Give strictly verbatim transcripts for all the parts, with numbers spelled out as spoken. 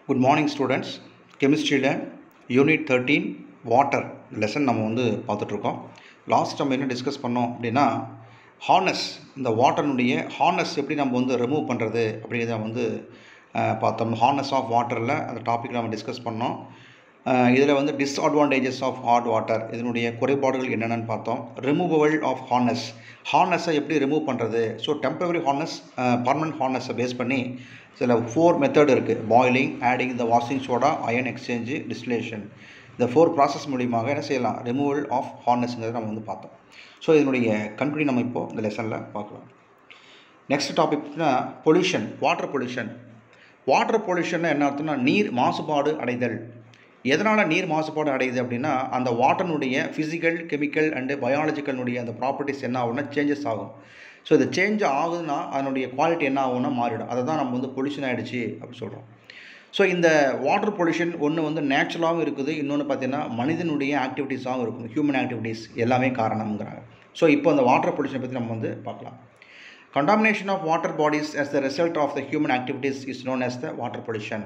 Good morning students. கெமிஸ்ட்ரியில் unit thirteen water lesson நம்ம வந்து பார்த்துட்ருக்கோம். லாஸ்ட் நம்ம என்ன டிஸ்கஸ் பண்ணோம் அப்படின்னா ஹார்னஸ், இந்த வாட்டர்னுடைய ஹார்னஸ் எப்படி நம்ம வந்து ரிமூவ் பண்ணுறது அப்படிங்கிறத வந்து பார்த்தோம். ஹார்னஸ் ஆஃப் வாட்டரில் அந்த டாப்பிக்கில் நம்ம டிஸ்கஸ் பண்ணோம். இதில் வந்து டிஸ்அட்வான்டேஜஸ் ஆஃப் ஹாட் வாட்டர், இதனுடைய குறைபாடுகள் என்னென்னு பார்த்தோம். ரிமூவபிள் ஆஃப் ஹார்னஸ், ஹார்னஸை எப்படி ரிமூவ் பண்ணுறது. ஸோ டெம்பரரி ஹார்னஸ், பர்மனன்ட் ஹார்னஸை பேஸ் பண்ணி சில ஃபோர் மெத்தட் இருக்குது. Boiling, adding the washing soda, ion exchange, distillation. இந்த ஃபோர் ப்ராசஸ் மூலியமாக என்ன செய்யலாம், ரிமூவல் ஆஃப் ஹார்னஸ்ங்கிறத நம்ம வந்து பார்த்தோம். ஸோ இதனுடைய கன்க்ளூ நம்ம இப்போது இந்த லெசனில் பார்க்கலாம். நெக்ஸ்ட் டாபிக்னா pollution, water pollution. Water pollution என்ன அர்த்தம்னா நீர் மாசுபாடு அடைதல். எதனால் நீர் மாசுபாடு அடையுது அப்படின்னா அந்த வாட்டர்னுடைய ஃபிசிக்கல், கெமிக்கல் அண்டு பயாலஜிக்கல்னுடைய அந்த ப்ராப்பர்ட்டிஸ் என்ன ஆகும்னா சேஞ்சஸ் ஆகும். ஸோ இது சேஞ்ச் ஆகுதுன்னா அதனுடைய குவாலிட்டி என்ன ஆகும்னா மாறிடும். அதை தான் நம்ம வந்து பொல்யூஷன் ஆகிடுச்சு அப்படின்னு சொல்கிறோம். ஸோ இந்த வாட்டர் பொல்யூஷன் ஒன்று வந்து நேச்சுரலாகவும் இருக்குது, இன்னொன்று பார்த்தீங்கன்னா மனிதனுடைய ஆக்டிவிட்டீஸாகவும் இருக்கும். ஹியூமன் ஆக்டிவிட்டீஸ் எல்லாமே காரணம்ங்கிறாங்க. ஸோ இப்போ அந்த வாட்டர் பொல்யூஷனை பற்றி நம்ம வந்து பார்க்கலாம். Contamination of water bodies as the result of the human activities is known as the water pollution.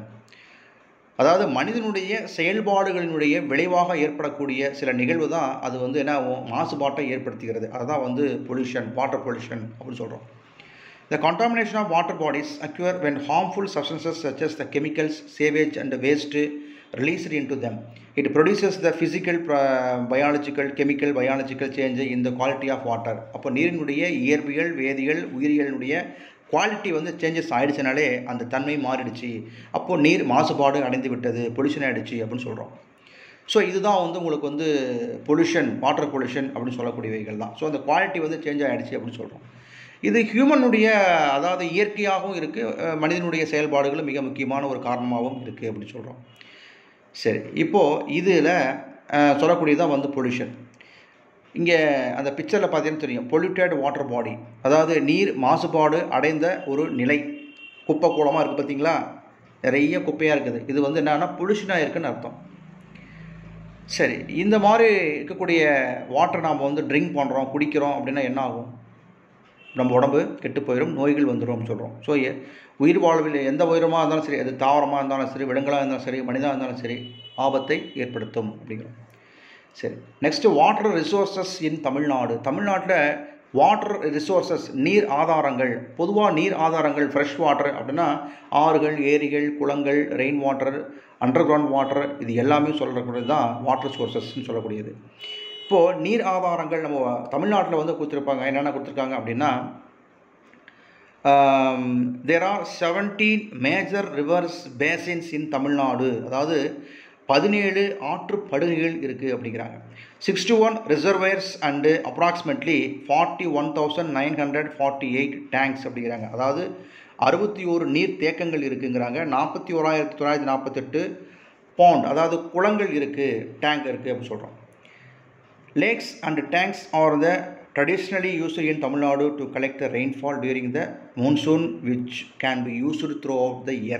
அதாவது மனிதனுடைய செயல்பாடுகளினுடைய விளைவாக ஏற்படக்கூடிய சில நிகழ்வு தான் அது வந்து என்ன மாசுபாட்டை ஏற்படுத்துகிறது. அதுதான் வந்து பொல்யூஷன், வாட்டர் பொல்யூஷன் அப்படின்னு சொல்கிறோம். The contamination of water bodies occur when harmful substances such as the chemicals, sewage and waste released into them. It produces the physical, biological, chemical, biological change in the quality of water. அப்போ நீரினுடைய இயற்பியல், வேதியியல், உயிரியலினுடைய quality வந்து changes ஆகிடுச்சினாலே அந்த தன்மை மாறிடுச்சு, அப்போது நீர் மாசுபாடு அடைந்து விட்டது, பொல்யூஷன் ஆகிடுச்சு அப்படின்னு சொல்கிறோம். ஸோ இதுதான் வந்து உங்களுக்கு வந்து பொல்யூஷன், வாட்டர் பொல்யூஷன் அப்படின்னு சொல்லக்கூடியவைகள் தான். ஸோ அந்த குவாலிட்டி வந்து சேஞ்ச் ஆகிடுச்சு அப்படின்னு சொல்கிறோம். இது ஹியூமனுடைய, அதாவது இயற்கையாகவும் இருக்குது, மனிதனுடைய செயல்பாடுகளும் மிக முக்கியமான ஒரு காரணமாகவும் இருக்குது அப்படின்னு சொல்கிறோம். சரி, இப்போது இதில் சொல்லக்கூடியதான் வந்து பொல்யூஷன். இங்கே அந்த பிக்சரில் பார்த்தீங்கன்னா தெரியும், பொல்யூட்டட் வாட்டர் பாடி, அதாவது நீர் மாசுபாடு அடைந்த ஒரு நிலை. குப்பை கூலமாக இருக்குது பார்த்தீங்களா, நிறைய குப்பையாக இருக்குது. இது வந்து என்னன்னா பொல்யூஷனாக இருக்குதுன்னு அர்த்தம். சரி, இந்த மாதிரி இருக்கக்கூடிய வாட்டர் நாம் வந்து ட்ரிங்க் பண்ணுறோம், குடிக்கிறோம் அப்படின்னா என்ன ஆகும், நம்ம உடம்பு கெட்டு போயிடும், நோய்கள் வந்துடும் சொல்கிறோம். ஸோ உயிர் வாழ்வில் எந்த உயிரமாக இருந்தாலும் சரி, அது தாவரமாக இருந்தாலும் சரி, விலங்குகளாக இருந்தாலும் சரி, மனிதனாக இருந்தாலும் சரி, ஆபத்தை ஏற்படுத்தும் அப்படிங்கிறோம். சரி, next water resources in Tamil Nadu. தமிழ்நாட்டில் வாட்டர் ரிசோர்ஸஸ், நீர் ஆதாரங்கள், பொதுவாக நீர் ஆதாரங்கள் ஃப்ரெஷ் வாட்டர் அப்படின்னா ஆறுகள், ஏரிகள், குளங்கள், rain water, underground water, இது எல்லாமே சொல்லக்கூடியது தான் வாட்டர் சோர்ஸஸ்ன்னு சொல்லக்கூடியது. இப்போது நீர் ஆதாரங்கள் நம்ம தமிழ்நாட்டில் வந்து கொடுத்துருப்பாங்க. என்னென்ன கொடுத்துருக்காங்க அப்படின்னா there are seventeen major rivers basins in Tamil Nadu. அதாவது பதினேழு ஆற்று படுகைகள் இருக்குது அப்படிங்கிறாங்க. Sixty one reservoirs and approximately forty one thousand nine hundred forty eight tanks அப்படிங்கிறாங்க. அதாவது அறுபத்தி ஒரு நீர் தேக்கங்கள் இருக்குங்கிறாங்க. நாற்பத்தி ஓராயிரத்தி தொள்ளாயிரத்தி நாற்பத்தெட்டு பாண்ட், அதாவது குளங்கள் இருக்குது, டேங்க் இருக்குது அப்படின்னு சொல்கிறோம். Lakes and tanks are the traditionally used in Tamil Nadu to collect the rainfall during the monsoon, which can be used throughout the year.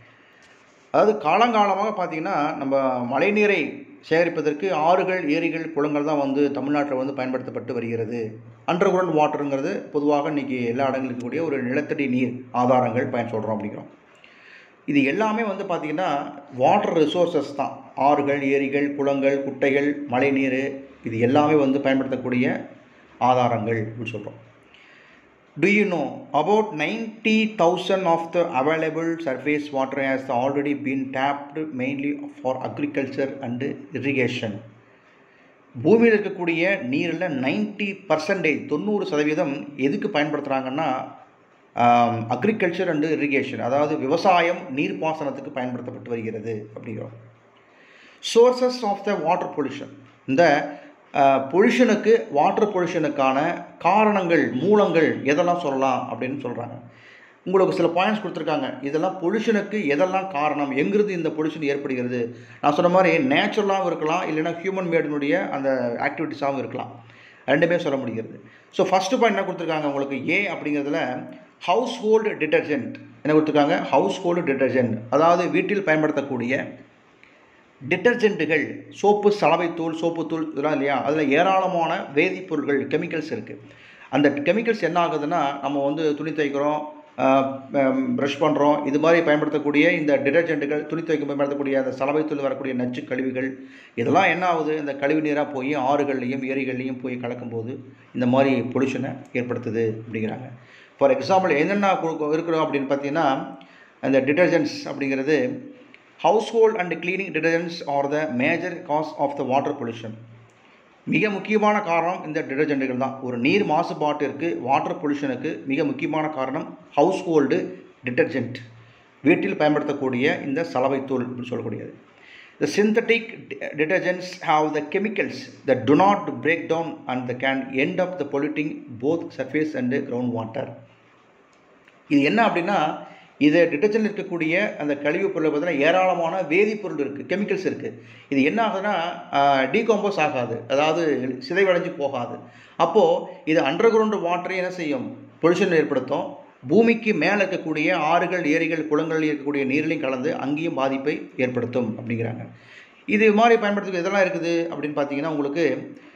அதாவது காலங்காலமாக பார்த்திங்கன்னா நம்ம மழைநீரை சேகரிப்பதற்கு ஆறுகள், ஏரிகள், குளங்கள் தான் வந்து தமிழ்நாட்டில் வந்து பயன்படுத்தப்பட்டு வருகிறது. அண்டர் கிரவுண்ட் வாட்டருங்கிறது பொதுவாக இன்றைக்கி எல்லா இடங்களும் இருக்கக்கூடிய ஒரு நிலத்தடி நீர் ஆதாரங்கள் பயன் சொல்கிறோம் அப்படிங்கிறோம். இது எல்லாமே வந்து பார்த்திங்கன்னா வாட்டர் ரிசோர்ஸஸ் தான். ஆறுகள், ஏரிகள், குளங்கள், குட்டைகள், மழைநீர், இது எல்லாமே வந்து பயன்படுத்தக்கூடிய ஆதாரங்கள் அப்படின்னு சொல்கிறோம். Do you know about ninety thousand of the available surface water has already been tapped mainly for agriculture and irrigation. பூமியில் இருக்கக்கூடிய நீரில் நைன்டி பர்சன்டேஜ் தொண்ணூறு சதவீதம் எதுக்கு பயன்படுத்துகிறாங்கன்னா அக்ரிகல்ச்சர் அண்டு இரிகேஷன், அதாவது விவசாயம், நீர்ப்பாசனத்துக்கு பயன்படுத்தப்பட்டு வருகிறது அப்படிங்கிறோம். Sources of the water pollution, இந்த பொல்யூஷனுக்கு, வாட்டர் பொல்யூஷனுக்கான காரணங்கள், மூலங்கள் எதெல்லாம் சொல்லலாம் அப்படின்னு சொல்கிறாங்க. உங்களுக்கு சில பாயிண்ட்ஸ் கொடுத்துருக்காங்க. இதெல்லாம் பொல்யூஷனுக்கு எதெல்லாம் காரணம், எங்கிருந்து இந்த பொல்யூஷன் ஏற்படுகிறது. நான் சொன்ன மாதிரி நேச்சுரலாகவும் இருக்கலாம், இல்லைன்னா ஹியூமன் மேடினுடைய அந்த ஆக்டிவிட்டீஸாகவும் இருக்கலாம், ரெண்டுமே சொல்ல முடிகிறது. ஸோ ஃபஸ்ட்டு பாயிண்ட் என்ன கொடுத்துருக்காங்க உங்களுக்கு, ஏ அப்படிங்கிறதுல ஹவுஸ் ஹோல்டு டிட்டர்ஜென்ட் என்ன கொடுத்துருக்காங்க, ஹவுஸ் ஹோல்டு டிட்டர்ஜென்ட், அதாவது வீட்டில் பயன்படுத்தக்கூடிய டிட்டர்ஜென்ட்டுகள், சோப்பு, சலவைத்தூள், சோப்புத்தூள் இதெல்லாம் இல்லையா, அதில் ஏராளமான வேதிப்பொருட்கள், கெமிக்கல்ஸ் இருக்குது. அந்த கெமிக்கல்ஸ் என்ன ஆகுதுன்னா நம்ம வந்து துணி தைக்கிறோம், ப்ரஷ் பண்ணுறோம், இது மாதிரி பயன்படுத்தக்கூடிய இந்த டிடர்ஜென்ட்டுகள், துணி துவைக்க பயன்படுத்தக்கூடிய அந்த சலவைத்தூள் வரக்கூடிய நச்சு கழிவுகள், இதெல்லாம் என்ன ஆகுது, இந்த கழிவு நீராக போய் ஆறுகள்லையும் ஏரிகள்லையும் போய் கலக்கும்போது இந்த மாதிரி பொல்யூஷனை ஏற்படுத்துது அப்படிங்கிறாங்க. ஃபார் எக்ஸாம்பிள் என்னென்ன இருக்கிறோம் அப்படின்னு பார்த்தீங்கன்னா, அந்த டிடர்ஜென்ட்ஸ் அப்படிங்கிறது household and cleaning detergents are the major cause of the water pollution. மிக முக்கியமான காரணம் இந்த டிடர்ஜென்ட்டுகள் தான். ஒரு நீர் மாசுபாட்டிற்கு, வாட்டர் பொல்யூஷனுக்கு மிக முக்கியமான காரணம் ஹவுஸ்ஹோல்டு டிடர்ஜென்ட், வீட்டில் பயன்படுத்தக்கூடிய இந்த சலவைத்தூள் அப்படின்னு சொல்லக்கூடியது. The synthetic detergents have the chemicals that do not break down and they can end up the polluting both surface and groundwater. இது என்ன அப்படின்னா, இது டிடர்ஜென்ட் இருக்கக்கூடிய அந்த கழிவு பொருளை பார்த்தீங்கன்னா ஏராளமான வேதிப்பொருள் இருக்குது, கெமிக்கல்ஸ் இருக்குது. இது என்ன ஆகுதுன்னா டீகம்போஸ் ஆகாது, அதாவது சிதைவடைஞ்சு போகாது. அப்போது இது அண்டர் கிரவுண்ட் வாட்டரை என்ன செய்யும், பொல்யூஷன் ஏற்படுத்தும். பூமிக்கு மேலே இருக்கக்கூடிய ஆறுகள், ஏரிகள், குளங்களில் இருக்கக்கூடிய நீரிலையும் கலந்து அங்கேயும் பாதிப்பை ஏற்படுத்தும் அப்படிங்கிறாங்க. இது மாதிரி பயன்படுத்துறது இதெல்லாம் இருக்குது அப்படின்னு பார்த்தீங்கன்னா, உங்களுக்கு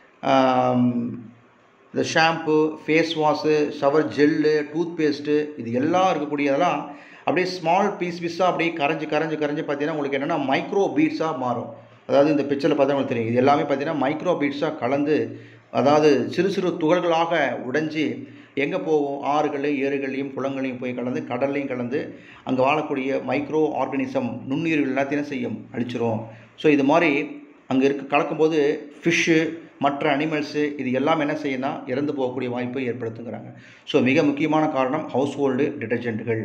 இந்த shampoo, face wash, shower gel, toothpaste, இது எல்லாம் இருக்கக்கூடியதெல்லாம் அப்படியே ஸ்மால் பீஸ் பீஸாக அப்படியே கரைஞ்சி கரைஞ்சி கரைஞ்சி பார்த்தீங்கன்னா உங்களுக்கு என்னென்னா மைக்ரோ பீட்ஸாக மாறும். அதாவது இந்த பிக்சரில் பார்த்தா உங்களுக்கு தெரியும், இது எல்லாமே பார்த்தீங்கன்னா மைக்ரோ பீட்ஸாக கலந்து, அதாவது சிறு சிறு துகள்களாக உடைஞ்சி எங்கே போகும், ஆறுகள், ஏரிகள்லையும் குளங்களையும் போய் கலந்து, கடல்லையும் கலந்து, அங்கே வாழக்கூடிய மைக்ரோ ஆர்கானிசம், நுண்ணுயிர்கள் எல்லாத்தையும் செய்யும், அழிச்சிரும். ஸோ இது மாதிரி அங்கே இருக்க கலக்கும்போது ஃபிஷ்ஷு, மற்ற அனிமல்ஸு, இது எல்லாம் என்ன செய்யணும்னா இறந்து போகக்கூடிய வாய்ப்பை ஏற்படுத்துங்கிறாங்க. ஸோ மிக முக்கியமான காரணம் ஹவுஸ்ஹோல்டு டிடர்ஜென்ட்டுகள்.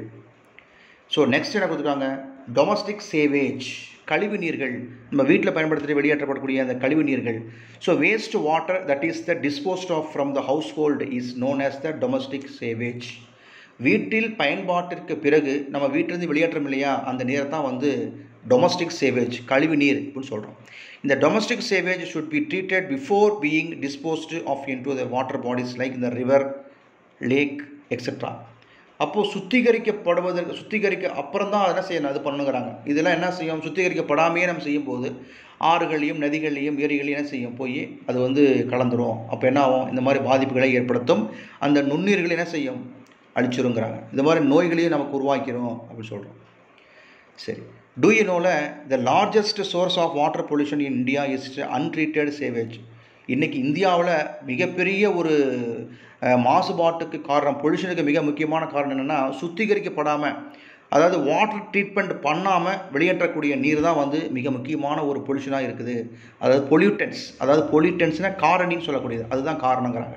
ஸோ நெக்ஸ்ட் என்ன கொடுத்துருக்காங்க, டொமஸ்டிக் சேவேஜ், கழிவு நீர்கள், நம்ம வீட்டில் பயன்படுத்தி வெளியேற்றப்படக்கூடிய அந்த கழிவு நீர்கள். So waste water that is the disposed of from the household is known as the domestic sewage. வீட்டில் பயன்பாட்டிற்கு பிறகு நம்ம வீட்டிலேருந்து வெளியேற்றம் இல்லையா, அந்த நீரை தான் வந்து டொமஸ்டிக் சேவேஜ், கழிவு நீர் அப்படின்னு சொல்கிறோம். இந்த domestic sewage should be treated before being disposed of into the water bodies like இந்த ரிவர், லேக் எக்ஸெட்ரா. அப்போது சுத்திகரிக்கப்படுவதற்கு, சுத்திகரிக்க அப்புறம் தான் என்ன செய்யணும், அது பண்ணுங்கிறாங்க. இதெல்லாம் என்ன செய்யும், சுத்திகரிக்கப்படாமையே நம்ம செய்யும்போது ஆறுகளையும் நதிகளையும் ஏரிகளையும் என்ன செய்யும், போய் அது வந்து கலந்துரும். அப்போ என்ன ஆகும், இந்த மாதிரி பாதிப்புகளை ஏற்படுத்தும். அந்த நுண்ணீர்களை என்ன செய்யும், அழிச்சிருங்கிறாங்க. இந்த மாதிரி நோய்களையும் நமக்கு உருவாக்கிறோம் அப்படின்னு சொல்கிறோம். சரி, do you know the largest source of water pollution in India is untreated sewage. இன்றைக்கி இந்தியாவில் மிகப்பெரிய ஒரு மாசுபாட்டுக்கு காரணம், பொல்யூஷனுக்கு மிக முக்கியமான காரணம் என்னென்னா, சுத்திகரிக்கப்படாமல், அதாவது வாட்டர் ட்ரீட்மெண்ட் பண்ணாமல் வெளியேற்றக்கூடிய நீர் தான் வந்து மிக முக்கியமான ஒரு பொல்யூஷனாக இருக்குது. அதாவது பொல்யூட்டன்ஸ், அதாவது பொல்யூட்டன்ஸ்னால் காரணின்னு சொல்லக்கூடியது, அதுதான் காரணங்கிறாங்க.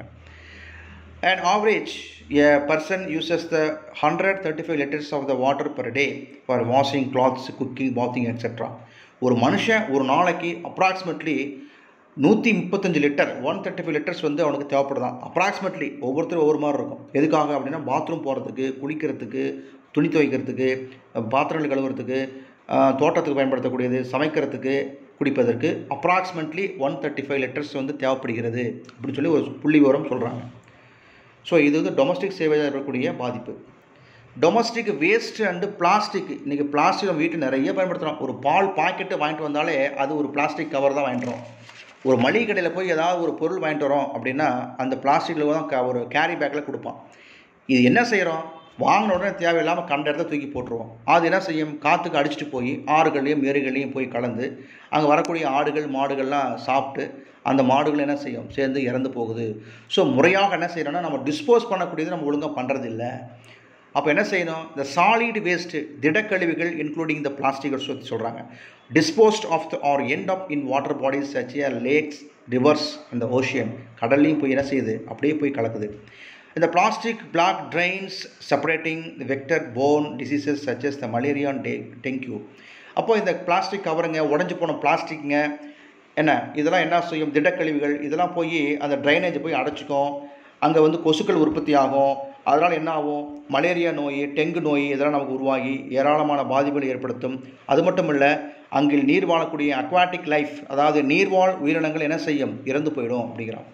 An average, a person uses the one hundred thirty-five liters of the water per day for washing clothes, cooking, bathing, et cetera. ஒரு மனுஷன் ஒரு நாளைக்கு அப்ராக்சிமேட்லி நூற்றி முப்பத்தஞ்சு litre one thirty five litres வந்து அவனுக்கு தேவைப்படுதான். அப்ராக்சிமேட்லி ஒவ்வொருத்தரும் ஒவ்வொரு மாதிரி இருக்கும். எதுக்காக அப்படின்னா, பாத்ரூம் போகிறதுக்கு, குளிக்கிறதுக்கு, துணி துவைக்கிறதுக்கு, பாத்திரங்கள் கழுவுறதுக்கு, தோட்டத்துக்கு பயன்படுத்தக்கூடியது, சமைக்கிறதுக்கு, குடிப்பதற்கு approximately one thirty five litres வந்து தேவைப்படுகிறது அப்படின்னு சொல்லி ஒரு புள்ளி விவரம் சொல்கிறாங்க. ஸோ இது வந்து டொமஸ்டிக் சேவேஜாக இருக்கக்கூடிய பாதிப்பு. Domestic waste and plastic. இன்றைக்கி பிளாஸ்டிக் நம்ம வீட்டு நிறைய பயன்படுத்துகிறோம். ஒரு பால் பாக்கெட்டு வாங்கிட்டு வந்தாலே அது ஒரு பிளாஸ்டிக் கவர் தான் வாங்கிட்டு வரோம். ஒரு மளிகை கடையில் போய் ஏதாவது ஒரு பொருள் வாங்கிட்டு வரோம் அப்படின்னா அந்த பிளாஸ்டிக்கில் தான் க ஒரு கேரி பேக்கில் கொடுப்பான். இது என்ன செய்கிறோம், வாங்கின உடனே தேவையில்லாமல் கண்ட இடத்த தூக்கி போட்டுருவோம். அது என்ன செய்யும், காற்றுக்கு அடிச்சுட்டு போய் ஆறுகள்லையும் ஏரிகள்லையும் போய் கலந்து அங்கே வரக்கூடிய ஆடுகள் மாடுகள்லாம் சாப்பிட்டு அந்த மாடுகள் என்ன செய்யும், சேர்ந்து இறந்து போகுது. ஸோ முறையாக என்ன செய்யணும்னா, நம்ம டிஸ்போஸ் பண்ணக்கூடியது நம்ம ஒழுங்காக பண்ணுறதில்ல. அப்போ என்ன செய்யணும், இந்த சாலிட் வேஸ்ட்டு, திடக்கழிவுகள் இன்க்ளூடிங் த பிளாஸ்டிக் சொல்லி சொல்கிறாங்க, disposed of the are end up in water bodies such a lakes, rivers அந்த ஓஷியன், கடல்லையும் போய் என்ன செய்யுது, அப்படியே போய் கலக்குது. இந்த plastic block drains separating the vector borne diseases such as the malaria and dengue. அப்போது இந்த பிளாஸ்டிக் கவருங்க, உடஞ்சி போன பிளாஸ்டிக்குங்க என்ன, இதெல்லாம் என்ன செய்யும், திடக்கழிவுகள் இதெல்லாம் போய் அந்த ட்ரைனேஜை போய் அடைச்சிக்கும். அங்கே வந்து கொசுக்கள் உற்பத்தி ஆகும். அதனால் என்ன ஆகும், மலேரியா நோய், டெங்கு நோய் இதெல்லாம் நமக்கு உருவாகி ஏராளமான பாதிப்புகளை ஏற்படுத்தும். அது மட்டும் இல்லை, அங்கே நீர் வாழக்கூடிய அக்வாட்டிக் லைஃப், அதாவது நீர்வாழ் உயிரினங்கள் என்ன செய்யும், இறந்து போயிடும் அப்படிங்கிறான்.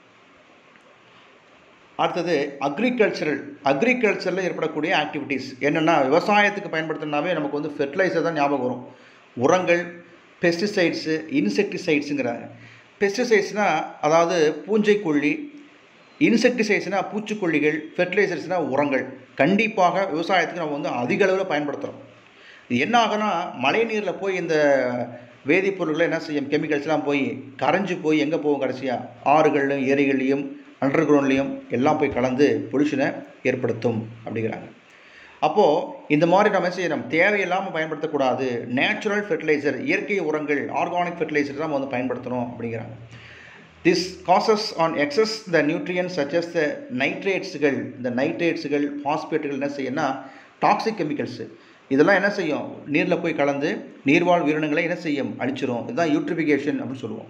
அடுத்தது அக்ரிகல்ச்சரல். அக்ரிகல்ச்சரில் ஏற்படக்கூடிய ஆக்டிவிட்டீஸ் என்னென்னா, விவசாயத்துக்கு பயன்படுத்தினாவே நமக்கு வந்து ஃபெர்டிலைசர் தான் ஞாபகம் வரும். உரங்கள், பெஸ்டிசைட்ஸு, இன்செக்டிசைட்ஸுங்கிறாங்க. பெஸ்டிசைட்ஸ்னால் அதாவது பூஞ்சைக்கொல்லி, இன்செக்டிசைட்ஸ்னால் பூச்சிக்கொல்லிகள், ஃபெர்டிலைசர்ஸ்னால் உரங்கள் கண்டிப்பாக விவசாயத்துக்கு நம்ம வந்து அதிக அளவில் பயன்படுத்துகிறோம். இது என்ன ஆகுனா மழை நீரில் போய் இந்த வேதிப்பொருட்களை என்ன செய்யும், கெமிக்கல்ஸ்லாம் போய் கரைஞ்சி போய் எங்கே போகும், கடைசியாக ஆறுகள்லையும் ஏரிகள்லையும் அண்டர் கிரவுண்ட்லேயும் எல்லாம் போய் கலந்து பொல்யூஷனை ஏற்படுத்தும் அப்படிங்கிறாங்க. அப்போது இந்த மாதிரி நம்ம என்ன செய்யணும், தேவையில்லாமல் பயன்படுத்தக்கூடாது. நேச்சுரல் ஃபெர்டிலைசர், இயற்கை உரங்கள், ஆர்கானிக் ஃபெர்டிலைசர் தான் நம்ம வந்து பயன்படுத்தணும் அப்படிங்கிறாங்க. This causes on excess the nutrients such as the நைட்ரேட்ஸுகள், இந்த நைட்ரேட்ஸுகள் பாஸ்பேட்டுகள் என்ன செய்யணும்னா டாக்ஸிக் கெமிக்கல்ஸு, இதெல்லாம் என்ன செய்யும், நீரில் போய் கலந்து நீர்வாழ் உயிரினங்களை என்ன செய்யும், அழிச்சிரும். இதுதான் யூட்ரிஃபிகேஷன் அப்படின்னு சொல்லுவோம்.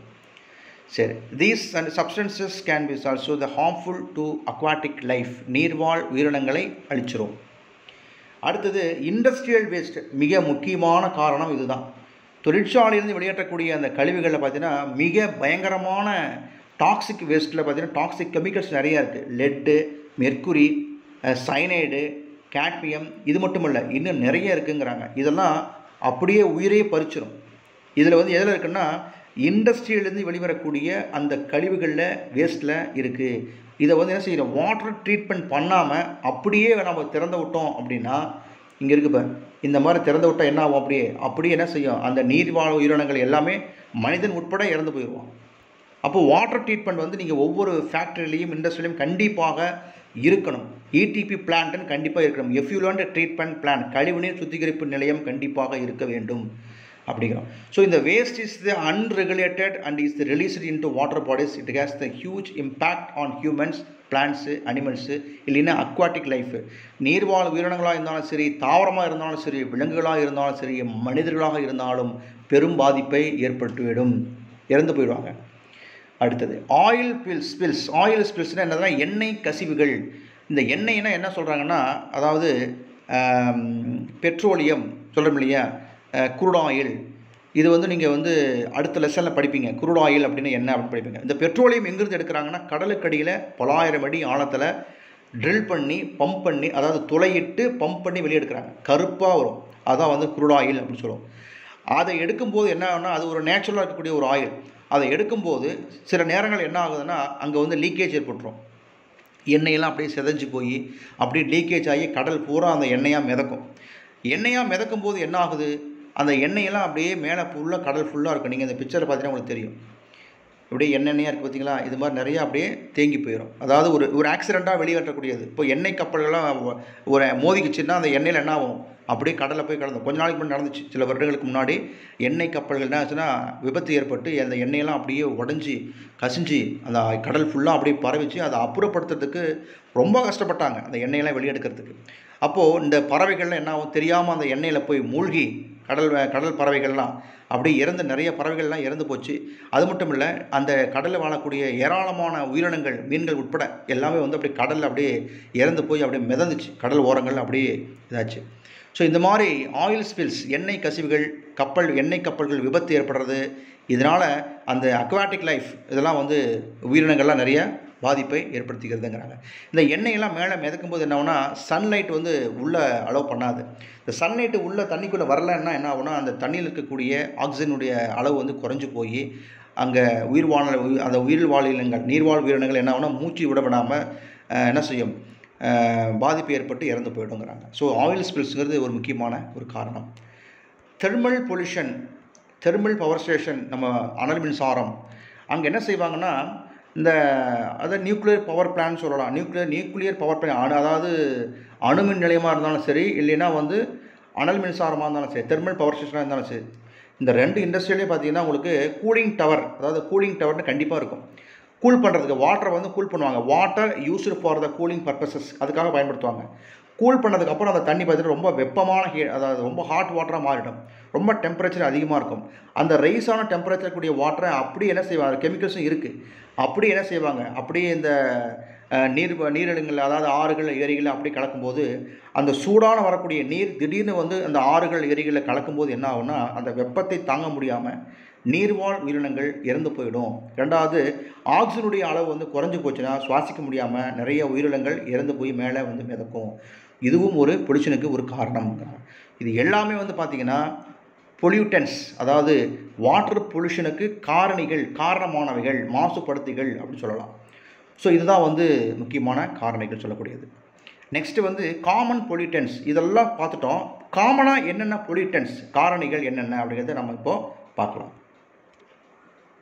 சரி, these and substances can be also the harmful to aquatic life, நீர்வாழ் உயிரினங்களை அழிச்சிரும். அடுத்தது இண்டஸ்ட்ரியல் வேஸ்ட், மிக முக்கியமான காரணம் இதுதான். தொழிற்சாலையிலிருந்து வெளியேற்றக்கூடிய அந்த கழிவுகளில் பார்த்தீங்கன்னா மிக பயங்கரமான டாக்ஸிக் வேஸ்ட்டில் பார்த்தீங்கன்னா டாக்ஸிக் கெமிக்கல்ஸ் நிறையா இருக்குது. லெட்டு, மெர்க்குரி, சைனைடு, கேட்மியம், இது மட்டும் இல்லை இன்னும் நிறைய இருக்குங்கிறாங்க. இதெல்லாம் அப்படியே உயிரையே பறிச்சிடும். இதில் வந்து எதில் இருக்குன்னா இண்டஸ்ட்ரியிலேருந்து வெளிவரக்கூடிய அந்த கழிவுகளில் வேஸ்ட்டில் இருக்குது. இதை வந்து என்ன செய்யணும், வாட்டர் ட்ரீட்மெண்ட் பண்ணாமல் அப்படியே நம்ம திறந்து விட்டோம் அப்படின்னா, இங்கே இருக்குப்ப இந்த மாதிரி திறந்து விட்டால் என்ன ஆகும், அப்படியே அப்படியே என்ன செய்யும், அந்த நீர்வாழ் உயிரினங்கள் எல்லாமே மனிதன் உட்பட இறந்து போயிடுவான். அப்போது வாட்டர் ட்ரீட்மெண்ட் வந்து நீங்கள் ஒவ்வொரு ஃபேக்ட்ரிலையும் இண்டஸ்ட்ரியிலையும் கண்டிப்பாக இருக்கணும். இடிபி பிளான்ட்னு கண்டிப்பாக இருக்கணும். எஃப்யூலண்ட் ட்ரீட்மெண்ட் பிளான்ட், கழிவுநீர் சுத்திகரிப்பு நிலையம் கண்டிப்பாக இருக்க வேண்டும் அப்படிங்கிறோம். ஸோ இந்த waste is the unregulated and is released into water bodies. It has the huge impact on humans, plants, animals, இல்லைன்னா அக்வாட்டிக் லைஃபு. நீர்வாழ் உயிரினங்களாக இருந்தாலும் சரி, தாவரமாக இருந்தாலும் சரி, விலங்குகளாக இருந்தாலும் சரி, மனிதர்களாக இருந்தாலும் பெரும் பாதிப்பை ஏற்பட்டுவிடும், இறந்து போயிடுவாங்க. அடுத்தது ஆயில் பில்ஸ் ஸ்பில்ஸ். ஆயில் ஸ்பில்ஸ்னால் என்னதுன்னா எண்ணெய் கசிவுகள். இந்த எண்ணெய்னா என்ன சொல்கிறாங்கன்னா, அதாவது பெட்ரோலியம் சொல்கிறோம் இல்லையா, குரூட் ஆயில். இது வந்து நீங்கள் வந்து அடுத்த லெசனில் படிப்பீங்க. குரூட் ஆயில் அப்படின்னு என்ன அப்படின்னு படிப்பீங்க. இந்த பெட்ரோலியம் எங்கிருந்து எடுக்கிறாங்கன்னா கடலுக்கடியில் பலாயிரம் அடி ஆழத்தில் ட்ரில் பண்ணி பம்ப் பண்ணி, அதாவது துளையிட்டு பம்ப் பண்ணி வெளியே எடுக்கிறாங்க. கருப்பாக வரும், அதான் வந்து குரூட் ஆயில் அப்படின்னு சொல்லுவோம். அதை எடுக்கும்போது என்ன ஆகுனா, அது ஒரு நேச்சுரலாக இருக்கக்கூடிய ஒரு ஆயில். அதை எடுக்கும்போது சில நேரங்கள் என்ன ஆகுதுன்னா அங்கே வந்து லீக்கேஜ் ஏற்பட்டுரும். எண்ணெயெல்லாம் அப்படியே செதஞ்சு போய் அப்படியே லீக்கேஜ் ஆகி கடல் பூரா அந்த எண்ணெயாக மிதக்கும். எண்ணெயாக மிதக்கும் போது என்ன ஆகுது, அந்த எண்ணெயெல்லாம் அப்படியே மேலே ஃபுல்லாக கடல் ஃபுல்லாக இருக்கும். நீங்கள் இந்த பிக்சரை பார்த்தீங்கன்னா உங்களுக்கு தெரியும், அப்படியே எண்ணெயாக இருக்குது பார்த்தீங்களா. இது மாதிரி நிறையா அப்படியே தேங்கி போயிடும். அதாவது ஒரு ஒரு ஆக்சிடெண்ட்டாக வெளியேற்றக்கூடியது. இப்போ எண்ணெய் கப்பல்கள்லாம் ஒரு மோதிக்குச்சுன்னா அந்த எண்ணெயில் என்ன ஆகும், அப்படியே கடலில் போய் கலந்து. கொஞ்ச நாளைக்கு முன்னாடி நடந்துச்சு, சில வருடங்களுக்கு முன்னாடி எண்ணெய் கப்பல்கள் என்ன ஆச்சுன்னா விபத்து ஏற்பட்டு அந்த எண்ணெயெல்லாம் அப்படியே உடஞ்சி கசிஞ்சு அந்த கடல் ஃபுல்லாக அப்படியே பரவிச்சு. அதை அப்புறப்படுத்துறதுக்கு ரொம்ப கஷ்டப்பட்டாங்க, அந்த எண்ணெயெல்லாம் வெளியெடுக்கிறதுக்கு. அப்போது இந்த பறவைகள்லாம் என்ன ஆகும் தெரியாமல் அந்த எண்ணெயில் போய் மூழ்கி கடல் கடல் பறவைகள்லாம் அப்படியே இறந்து, நிறைய பறவைகள்லாம் இறந்து போச்சு. அது மட்டும் இல்லை, அந்த கடலில் வாழக்கூடிய ஏராளமான உயிரினங்கள், மீன்கள் உட்பட எல்லாமே வந்து அப்படியே கடலில் அப்படியே இறந்து போய் அப்படியே மிதந்துச்சு, கடல் ஓரங்கள் அப்படியே இதாச்சு. ஸோ இந்த மாதிரி ஆயில் ஸ்பில்ஸ், எண்ணெய் கசிவுகள், கப்பல் எண்ணெய் கப்பல்கள் விபத்து ஏற்படுறது, இதனால் அந்த அக்வாட்டிக் லைஃப் இதெல்லாம் வந்து உயிரினங்கள்லாம் நிறைய பாதிப்பை ஏற்படுத்திக்கிறதுங்கிறாங்க. இந்த எண்ணெயெல்லாம் மேலே மிதக்கும் போது என்ன ஆகுனா, சன்லைட் வந்து உள்ளே அலோவ் பண்ணாது. இந்த சன்லைட்டு உள்ளே தண்ணிக்குள்ளே வரலன்னா என்ன ஆகுனா, அந்த தண்ணியில் இருக்கக்கூடிய ஆக்சிஜனுடைய அளவு வந்து குறைஞ்சி போய் அங்கே உயிர் வாழ அந்த உயிர் வாழினங்கள், நீர்வாழ் உயிரினங்கள் என்ன ஆகுனா மூச்சு விட விடாமல் என்ன செய்யும், பாதிப்பு ஏற்பட்டு இறந்து போய்டுங்கிறாங்க. ஸோ ஆயில் ஸ்பில்ஸுங்கிறது ஒரு முக்கியமான ஒரு காரணம். Thermal pollution, thermal power station, நம்ம அனல் மின்சாரம், அங்கே என்ன செய்வாங்கன்னா இந்த அதை நியூக்ளியர் பவர் பிளான் சொல்லலாம். நியூக்ளியர் நியூக்ளியர் பவர் பிளான், அதாவது அணுமின் நிலையமாக இருந்தாலும் சரி, இல்லைன்னா வந்து அனல் மின்சாரமாக இருந்தாலும் சரி, தெர்மல் பவர் ஸ்டேஷனாக இருந்தாலும் சரி, இந்த ரெண்டு இண்டஸ்ட்ரியிலே பார்த்தீங்கன்னா உங்களுக்கு கூலிங் டவர், அதாவது கூலிங் டவர்னு கண்டிப்பாக இருக்கும். கூல் பண்ணுறதுக்கு வாட்டரை வந்து கூல் பண்ணுவாங்க. Water used for the cooling purposes, அதுக்காக பயன்படுத்துவாங்க. கூல் பண்ணதுக்கப்புறம் அந்த தண்ணி பார்த்தீங்கன்னா ரொம்ப வெப்பமான ஹீ அதாவது ரொம்ப ஹாட் வாட்டராக மாறிடும். ரொம்ப டெம்பரேச்சர் அதிகமாக இருக்கும். அந்த ரைஸான டெம்பரேச்சர் கூடிய வாட்டரை அப்படி என்ன செய்வாங்க, கெமிக்கல்ஸும் இருக்குது, அப்படி என்ன செய்வாங்க, அப்படியே இந்த நீர் நீரிழங்கள், அதாவது ஆறுகள் ஏரிகள் அப்படி கலக்கும்போது அந்த சூடான வரக்கூடிய நீர் திடீர்னு வந்து அந்த ஆறுகள் ஏரிகளில் கலக்கும்போது என்ன ஆகும்னா, அந்த வெப்பத்தை தாங்க முடியாமல் நீர்வாழ் உயிரினங்கள் இறந்து போயிடும். ரெண்டாவது, ஆக்சிஜனுடைய அளவு வந்து குறைஞ்சி போச்சுன்னா சுவாசிக்க முடியாமல் நிறைய உயிரினங்கள் இறந்து போய் மேலே வந்து மிதக்கும். இதுவும் ஒரு பொல்யூஷனுக்கு ஒரு காரணம். இது எல்லாமே வந்து பார்த்திங்கன்னா பொல்யூட்டன்ஸ், அதாவது வாட்டர் பொல்யூஷனுக்கு காரணிகள், காரணமானவைகள், மாசுபடுத்திகள் அப்படின்னு சொல்லலாம். ஸோ இதுதான் வந்து முக்கியமான காரணிகள் சொல்லக்கூடியது. நெக்ஸ்ட்டு வந்து காமன் பொலியூட்டன்ஸ், இதெல்லாம் பார்த்துட்டோம். காமனாக என்னென்ன பொலியூட்டன்ஸ் காரணிகள் என்னென்ன அப்படிங்கிறத நம்ம இப்போது பார்க்கலாம்.